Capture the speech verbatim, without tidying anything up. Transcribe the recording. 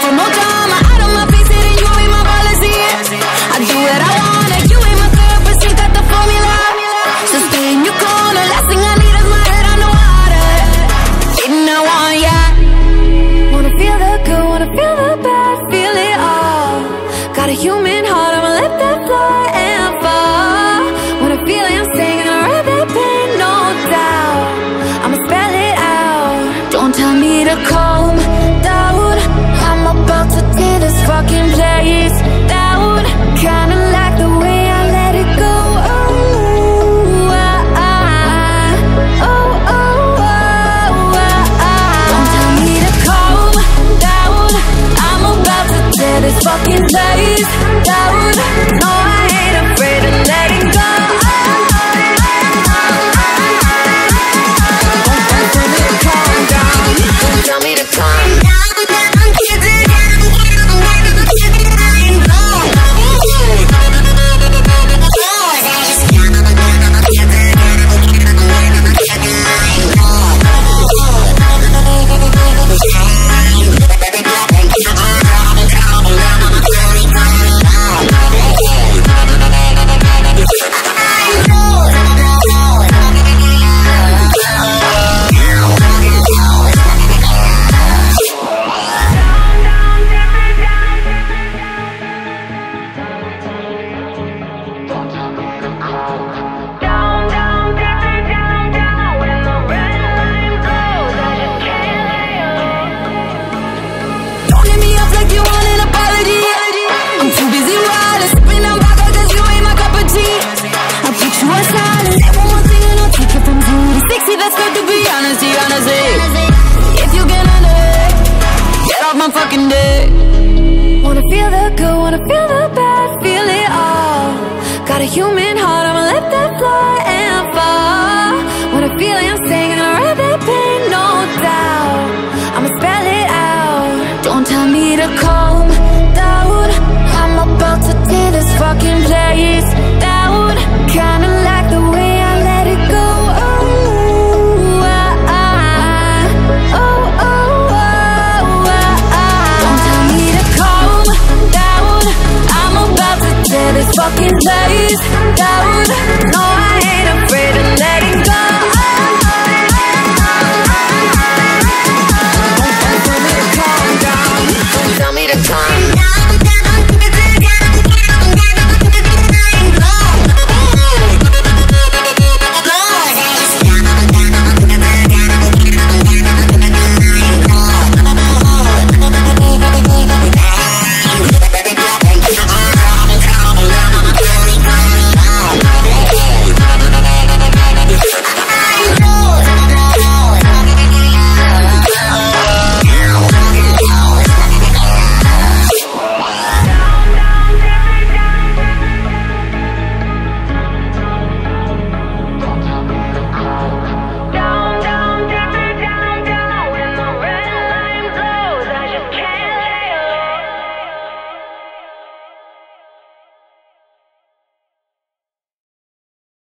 for more drama. Out of my face, hitting you ain't my policy. I do what I wanna. You ain't my therapist, ain't got the formula. So stay in your corner. Last thing I need is my head on the water. Didn't I want ya? Wanna feel the good, wanna feel the bad, feel it all. Got a human heart, I'ma let that fly and fall. Wanna feel it, I'm staying, gonna ride that pain, no doubt. I'ma spell it out. Don't tell me to calm down. I'm about to tear this fucking place down. Kinda like the way I let it go. Oh, ah, ah. Oh, oh, oh, ah, ah. Don't tell me to calm down. I'm about to tear this fucking place down. No, I ain't afraid of letting go. Tell me to calm down. Fucking day. Wanna feel the good, wanna feel the bad, feel it all. Got a human heart, I'ma let that fly and fall. Wanna feel it, I'm staying, gonna ride that pain, no doubt. I'ma spell it out. Don't tell me to calm down. I'm about to tear this fucking place down. Kinda like the way I let it go. Oh, ah, ah. Oh, oh. Tear this fucking place down. No,